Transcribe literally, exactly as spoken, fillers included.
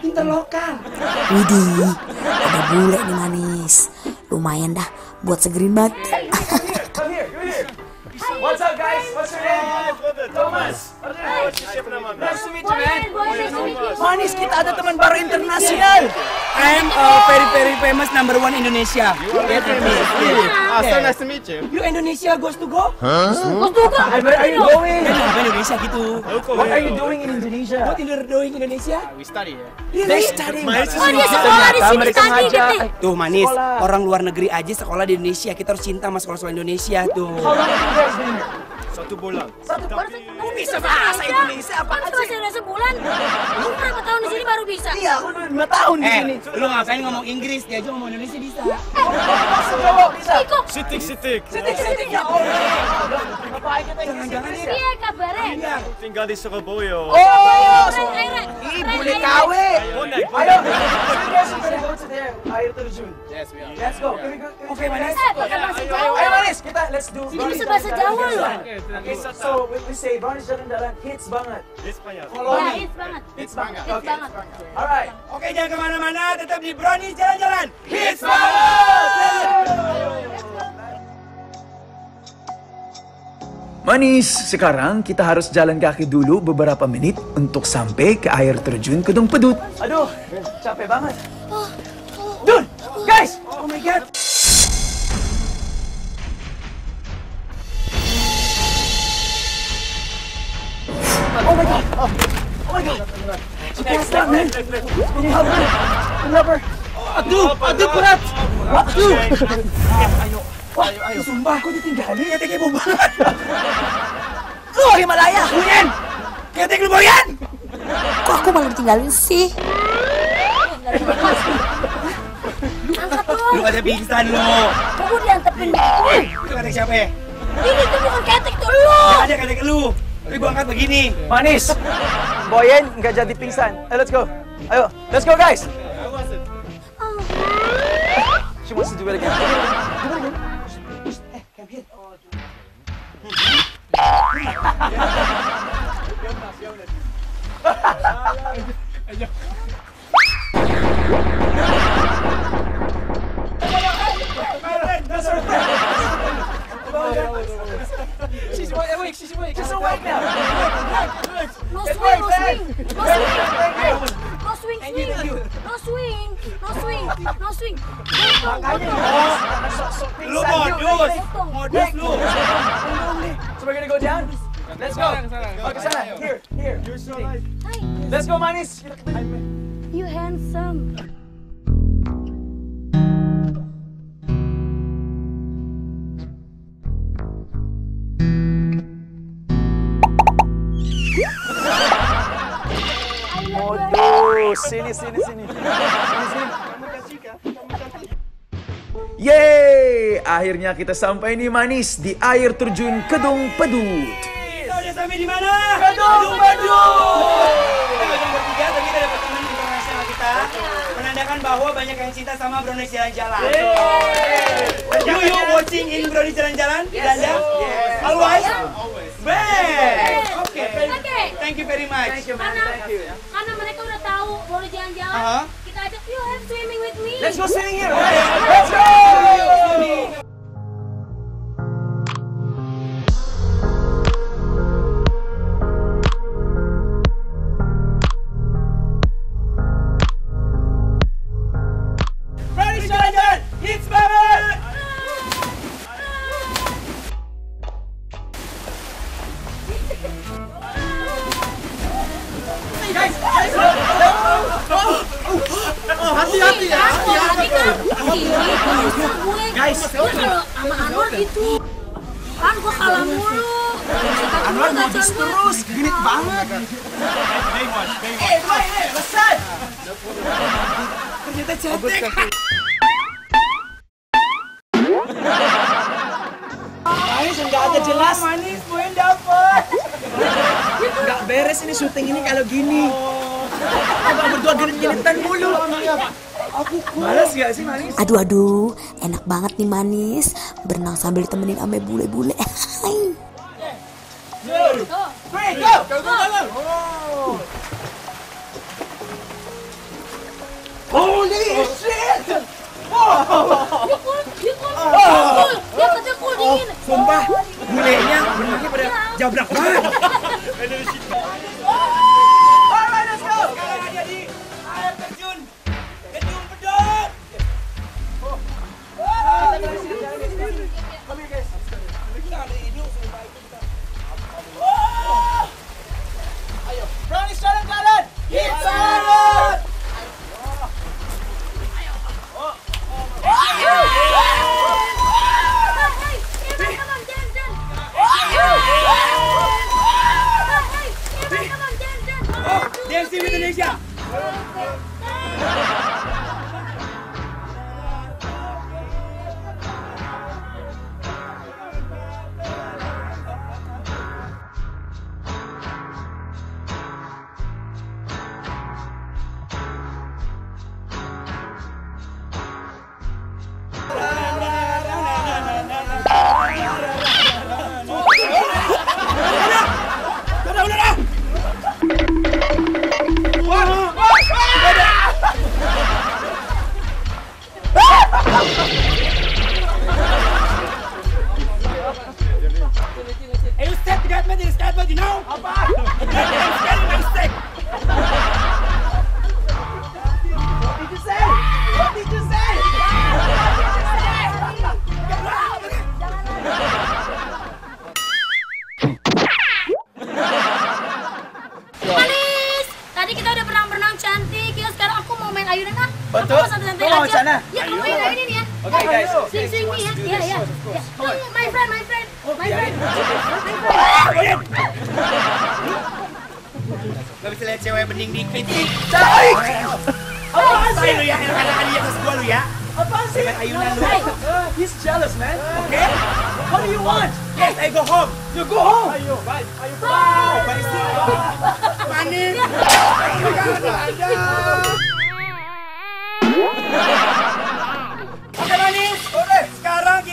interlokal. Widih, ada bule nih manis. Lumayan dah buat segerin banget. Come here, come here. What's up, guys? What's your name? Thomas. Nice to meet you, man. Manis, kita ada teman baru internasional. I'm uh, very very famous number one Indonesia. Ah, so nice to meet you. You Indonesia goes to go? Goes to go. Where are you going? Kenapa Indonesia gitu? What are you doing in Indonesia? What in doing Indonesia? We study here. They study. Oh dia sekolah di sini tadi gitu. Tuh manis, orang luar negeri aja sekolah di Indonesia. Kita harus cinta sama sekolah-sekolah Indonesia tuh. How long have you guys been here? Satu bulan. Satu bulan. Kamu bisa bahasa Indonesia apa Kamu bisa bahasa sebulan. Kamu berapa tahun di sini baru bisa? Iya, aku udah lima tahun di Eh, sini. lu ngapain ngomong Inggris? Dia aja ngomong Indonesia bisa. Bahasa Jawa bisa. Iko, Sitik, sitik. Sitik-sitik ya Allah. Bapak kita Jangan-jangan Inggris. iya kabarnya. Tinggal di Surabaya. Oh, Keren, keren. Ih, Keren, boleh keren. kawe. Oh, naik. Ayo, you guys are gonna go to there. Air terjun. Yes, we are. Let's go. Can we go? Can we Oke, go, Manis. guys? Eh, pakai bahasa Jawa. Ayo Manis, kita let's do. Jadi bisa bahasa Jawa loh. Okay, so, so we, we say Brownies jalan-jalan hits banget. Yes, banyak. Follow Ya, me. hits banget. Hits banget. Hits Okay. banget. Alright. Oke, jangan kemana-mana, tetap di Brownies jalan-jalan. Hits banget. Manis, sekarang kita harus jalan kaki dulu beberapa menit untuk sampai ke air terjun Kedung Pedut. Aduh, capek banget. Dude, guys. Oh my god. Oh my god. Oh my god. What's that, man? Can you help me? Help her. Aduh, aduh berat. Aduh. Ayo, wah, ayo. Sumpah, aku ditinggalin. Ketik ibu banget. Lu Himalaya. Buyan. Ketik lu Buyan. Kok aku malah ditinggalin sih? Angkat Lu dong. ada pingsan lu. Kamu diantepin. Itu ketek siapa ya? Ini tuh bukan ketek tuh lu. Gak ada ketek lu. Tapi gua angkat begini. Manis. Boyen nggak jadi pingsan. Ayo, let's go. Ayo, let's go guys. She wants to do it again. Do it again. Eh, come here. She's awake. She's awake. She's awake now. No It's swing, no right swing. back. No swing. Thank you. No swing, Thank you, swing. thank you. No swing. No swing. No swing. Makanya sok-sok Lu pingsan yuk. modus. Potong. Modus lu. So we're gonna go down. Let's go. Okay, sana. Here, here. You're so nice. Hi. Let's go, Manis. You handsome. Waduh, sini, sini, sini. Sini, sini. Yeay, akhirnya kita sampai nih Manis di air terjun Kedung Pedut. Kita udah sampai di mana? Kedung Pedut. Kita baru bertiga, tapi kita dapat teman internasional kita. Menandakan bahwa banyak yang cinta sama Brownies jalan-jalan. You you watching in Brownies jalan-jalan? Belanja? Always? Best. Oke. Oke. Thank you very much. Thank you, man. Karena, Thank you. karena mereka udah tahu boleh jalan-jalan, Aha. kita ajak you have swimming with me. Let's go swimming here. Let's go. Brownies jalan-jalan. Hits banget. Hati-hati ya. Hati-hati kan. Ih, bisa gue. Guys. Gue kalau sama Anwar gitu. Kan gue kalah mulu. Anwar modus terus, genit banget. Hey, boy, hey, pesan. Ternyata cantik. Manis nggak ada jelas. Manis, Boyen dapat. Nggak beres ini syuting ini kalau gini. Abang berdua genit-genitan mulu. Aku malas nggak sih Manis? Aduh aduh, enak banget nih Manis. Berenang sambil ditemenin ame bule-bule. Hai. Three, go! Go, go, go, go! Dia kata cool dingin. Sumpah, bulenya benangnya pada jabrak banget. Alright, let's go. Sekarang ada di air terjun Gedung Pedot. Come here, guys. Kita ada hidup sumpah itu kita. Ayo. Brownies jalan-jalan. Jalan. Dancing with Indonesia. Eh, Ustaz, tidak mati, Ustaz, mati, no? Apa? I'm scared of my stick. What did you say? What did you say? Manis, tadi kita udah berenang-berenang cantik. Yuk sekarang aku mau main ayunan ah. Betul. Aku mau santai-santai Mau aja. sana? Ya kamu main ayunan ya. Okay, Ya, guys. Swing swing me ya. Ya ya. Ya. Oh, my friend, my friend, my friend. Gak bisa lihat cewek bening dikit. Cantik. Apaan Say sih? lu ya, enak-enak di atas gua lu ya. Apaan sih? Main ayunan lu. Uh, he's jealous, man. Okay? What do you want? Yes, I go home. You go home. Ayo, bye. Ayo, bye. Bye, sih. Manis. Oke, Manis. Sekarang